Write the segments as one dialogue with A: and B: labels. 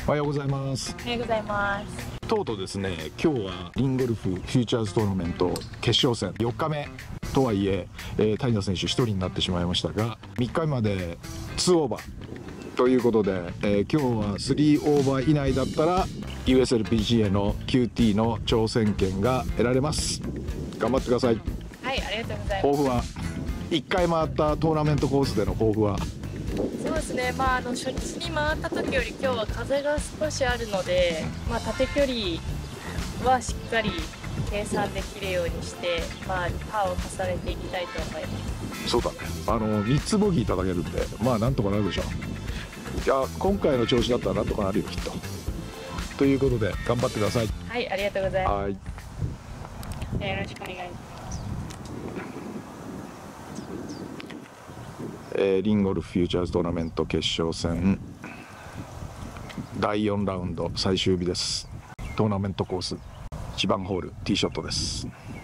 A: おはようございます。
B: おはようございます。
A: とうとうですね、今日はリンゴルフフューチャーズトーナメント決勝戦4日目とはいえ谷田選手1人になってしまいましたが、3日目まで2オーバーということで、今日は3オーバー以内だったら USLPGA の QT の挑戦権が得られます。頑張ってください。
B: はい、ありがとうございます。
A: 抱負は1回回ったトーナメントコースでの抱負は？
B: そうですね、初日に回った時より今日は風が少しあるので、縦距離はしっかり計算できるようにして、パーを重ねていきたいと思います。
A: そうだね、3つボギーいただけるんで、なんとかなるでしょう。いや、今回の調子だったらなんとかなるよきっと。ということで頑張ってください。
B: はい、ありがとうございます。
A: はい、
B: よろしくお願いします。
A: リンゴルフフューチャーズトーナメント決勝戦第4ラウンド最終日です。トーナメントコース1番ホールティーショットです。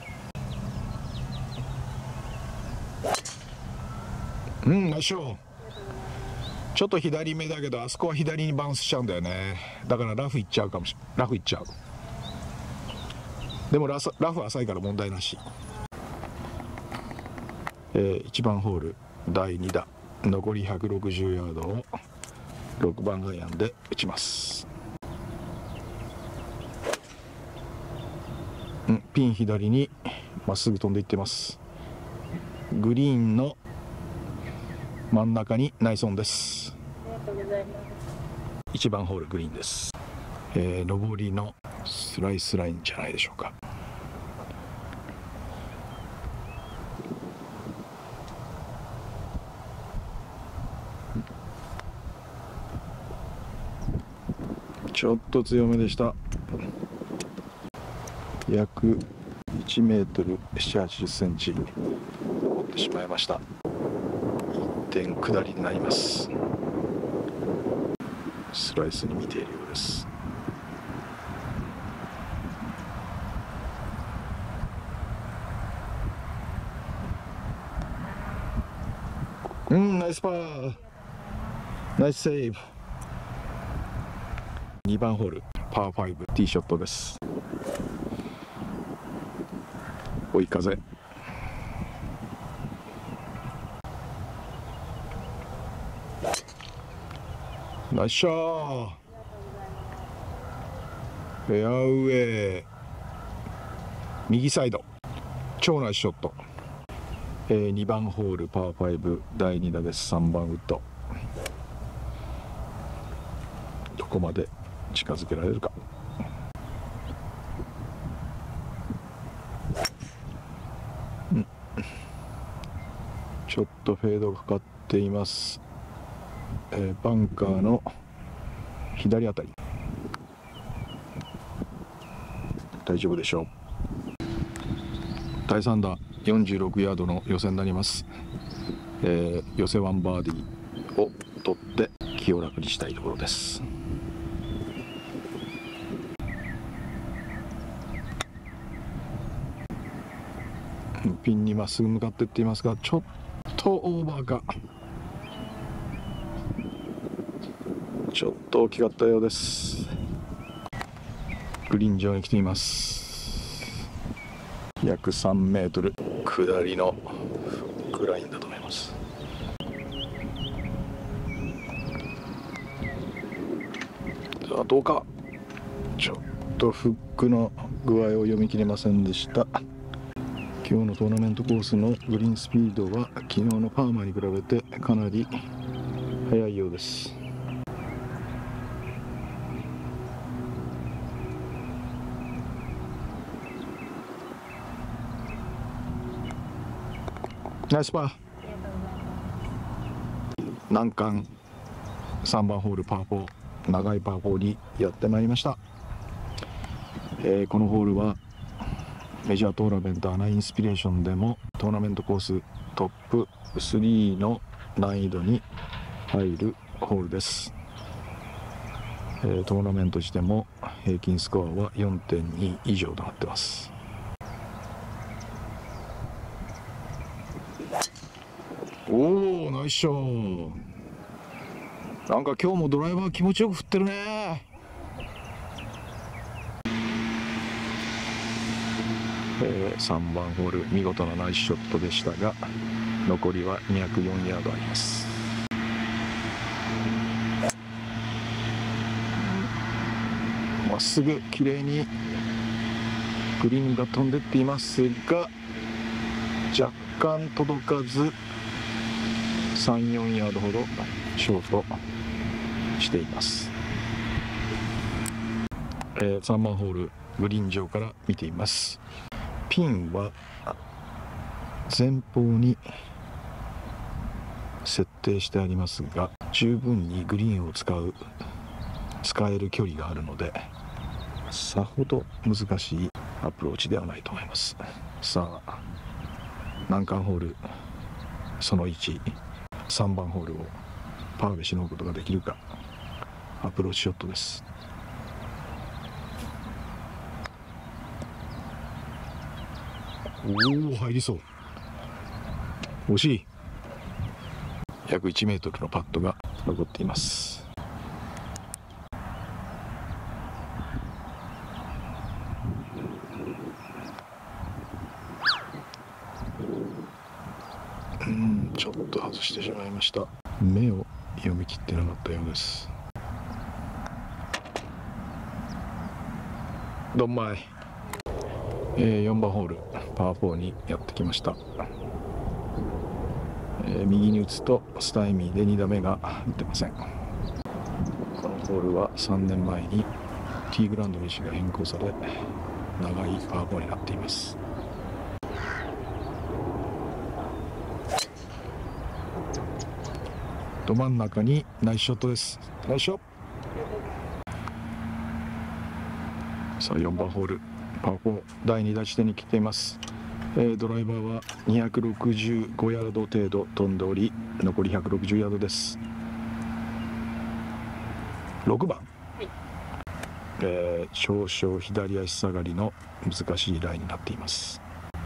A: ナイスショット。ちょっと左目だけど、あそこは左にバウンスしちゃうんだよね。だからラフ行っちゃうかもしれない。ラフ行っちゃう。でもラフ浅いから問題なし。1番ホール第2打、残り160ヤードを6番アイアンで打ちます。ピン左にまっすぐ飛んでいってます。グリーンの真ん中にナイスオンです。
B: ありがとうございます。
A: 1番ホールグリーンです。上りのスライスラインじゃないでしょうか。ちょっと強めでした。約1メートル7、80センチ残ってしまいました。1点下りになります。スライスに見ているようです。ナイスパー、ナイスセーブ。2番ホールパー5ティーショットです。追い風。ナイスショット。フェアウェイ右サイド、超ナイスショット。2番ホールパー5第2打です。3番ウッド。どこまで近づけられるか。ちょっとフェードがかかっています。バンカーの左あたり大丈夫でしょう。第3打46ヤードの寄せになります。寄せ1バーディーを取って気を楽にしたいところです。ピンにまっすぐ向かっていっていますが、ちょっとオーバーか。ちょっと大きかったようです。グリーン上に来ています。約3メートル下りのグラインだと思います。さあどうか。ちょっとフックの具合を読み切れませんでした。今日のトーナメントコースのグリーンスピードは昨日のパーマに比べてかなり速いようです。ナイスパー。難関3番ホールパー4、長いパー4にやってまいりました。このホールはメジャートーナメントアナインスピレーションでもトーナメントコーストップ3の難易度に入るホールです。トーナメント時でも平均スコアは 4.2 以上となってます。おお、ナイスショット。なんか今日もドライバー気持ちよく振ってるね。 3番ホール見事なナイスショットでしたが、残りは204ヤードあります。まっすぐ綺麗にグリーンが飛んでっていますが、若干届かず3、4ヤードほどショートしています。3番ホールグリーン上から見ています。ピンは前方に設定してありますが、十分にグリーンを使える距離があるので、さほど難しいアプローチではないと思います。さあ、難関ホールその1、3番ホールをパーでしのぐことができるか。アプローチショットです。おお、入りそう。惜しい。約1メートルのパットが残っています。ちょっと外してしまいました。目を読み切ってなかったようです。ドンマイ。4番ホールパー4にやってきました。右に打つとスタイミーで2打目が打ってません。このホールは3年前にティーグラウンドの位置が変更され、長いパー4になっています。ど真ん中にナイスショットです。ナイスショット。さあ4番ホールパー4第2打地点に来ています。ドライバーは265ヤード程度飛んでおり、残り160ヤードです。6番、少々左足下がりの難しいラインになっています。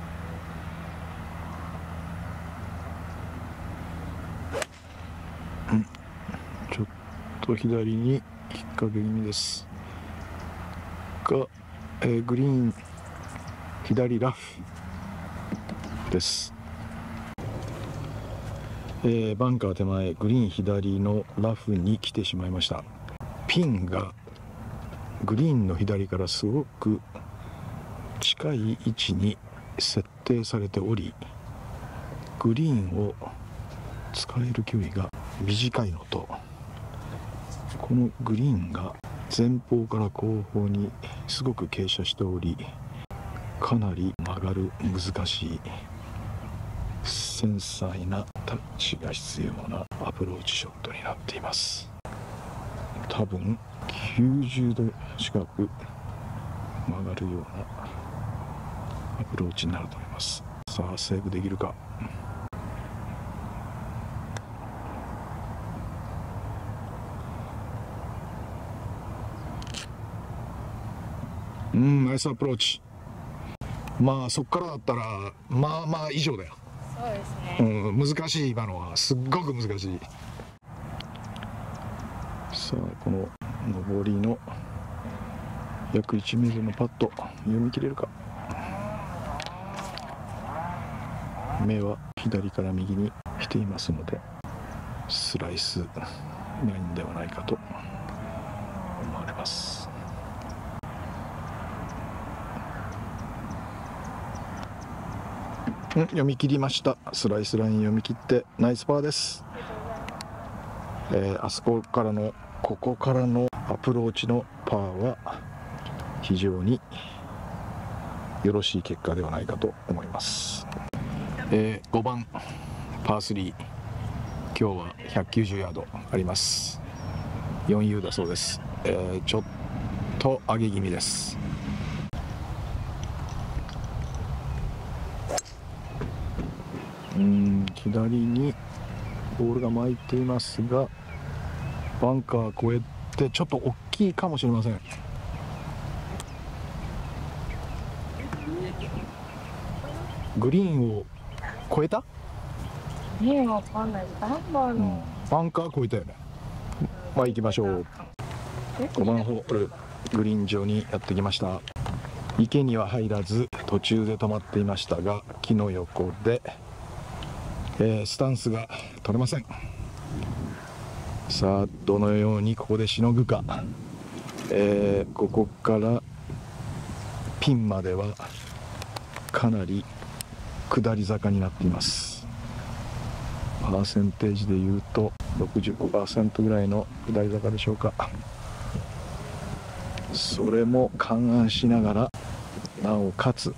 A: ちょっと左に引っ掛け気味ですが、グリーン左ラフです。バンカー手前グリーン左のラフに来てしまいました。ピンがグリーンの左からすごく近い位置に設定されており、グリーンを使える距離が短いのと、このグリーンが前方から後方にすごく傾斜しており、かなり曲がる難しい繊細なタッチが必要なアプローチショットになっています。多分90度近く曲がるようなアプローチになると思います。さあセーブできるか。ナイスアプローチ。まあそこからだったらまあ以上だよ。
B: そうですね。
A: 難しい。今のはすっごく難しい。さあこの上りの約1メートルのパット読み切れるか。目は左から右に来ていますので、スライスラインではないかと思われます。読み切りました。スライスライン読み切ってナイスパーです。あそこからのここからのアプローチのパーは非常によろしい結果ではないかと思います。5番パー3、今日は190ヤードあります。 4U だそうです。ちょっと上げ気味です。左にボールが巻いていますが、バンカー越えてちょっと大きいかもしれません。グリーンを越えた？
B: わかんない。
A: バンカー越えたよね。まあ行きましょう。5番ホールグリーン上にやってきました。池には入らず途中で止まっていましたが、木の横で、スタンスが取れません。さあどのようにここでしのぐか。ここからピンまではかなり下り坂になっています。パーセンテージでいうと 65% ぐらいの下り坂でしょうか。それも勘案しながら、なおかつ、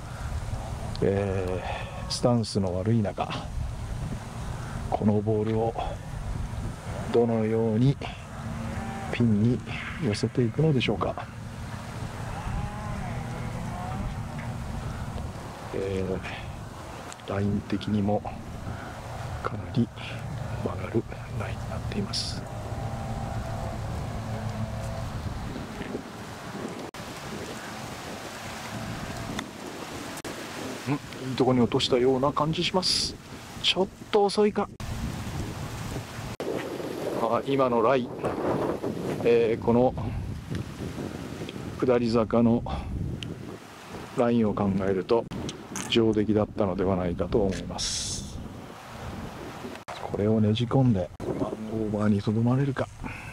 A: スタンスの悪い中、このボールをどのようにピンに寄せていくのでしょうか。ライン的にもかなり曲がるラインになっています。いいところに落としたような感じします。ちょっと遅いか。今のライ、この下り坂のラインを考えると上出来だったのではないかと思います。これをねじ込んで1オーバーにとどまれるか。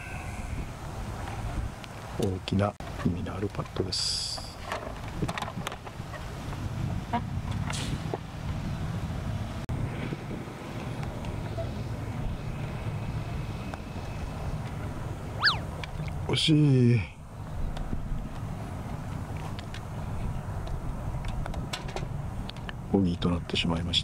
A: 大きな意味のあるパットです。惜しい。ボギーとなってしまいました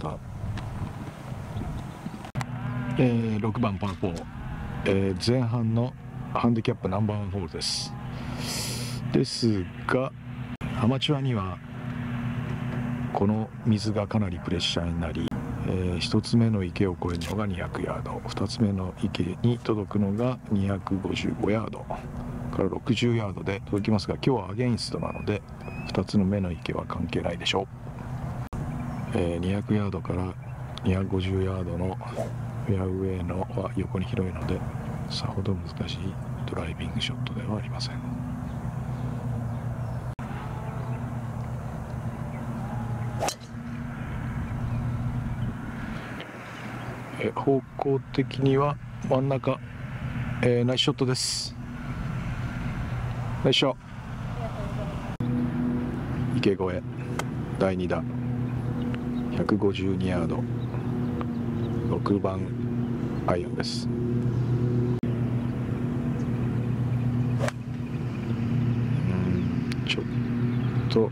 A: 。6番パー4、前半のハンディキャップナンバー1ホールです。ですがアマチュアにはこの水がかなりプレッシャーになり、1つ目の池を越えるのが200ヤード、2つ目の池に届くのが255ヤードから60ヤードで届きますが、今日はアゲインストなので2つの目の池は関係ないでしょう。200ヤードから250ヤードのフェアウェイのは横に広いので、さほど難しいドライビングショットではありません。方向的には真ん中、ナイスショットです。ナイスショット。池越え第2打152ヤード、6番アイアンです。ちょっと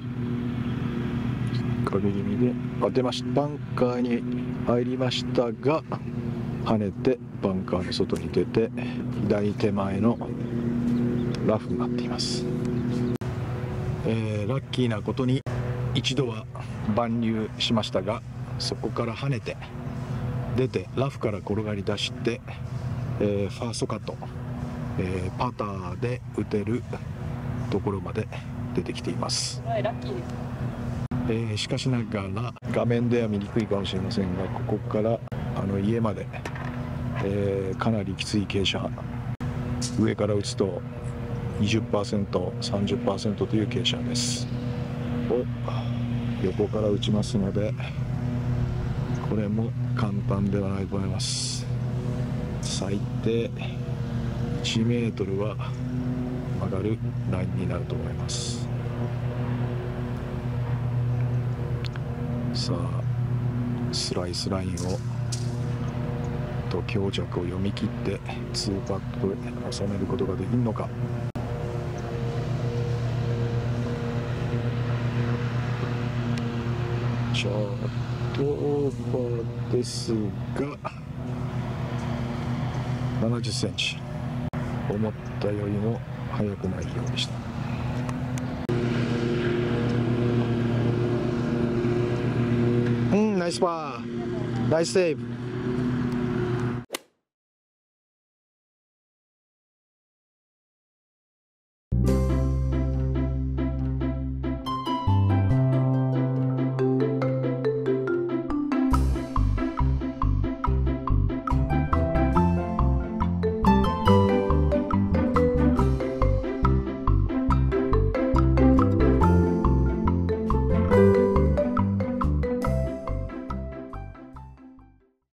A: 影気味で出ました。バンカーに入りましたが跳ねてバンカーの外に出て左手前のラフになっています。ラッキーなことに一度は万流しましたが、そこから跳ねて出てラフから転がり出して、ファーストカット、パターで打てるところまで出てきています。
B: ラッキーです。
A: しかしながら画面では見にくいかもしれませんが、ここから家まで、かなりきつい傾斜、上から打つと 20%、30% という傾斜です。横から打ちますので、これも簡単ではないと思います。最低1メートルは曲がるラインになると思います。さあスライスラインをと強弱を読み切って2パットで収めることができるのか。ちょっとオーバーですが70センチ、思ったよりも速くないようでした。ナイスパー、ナイスセーブ。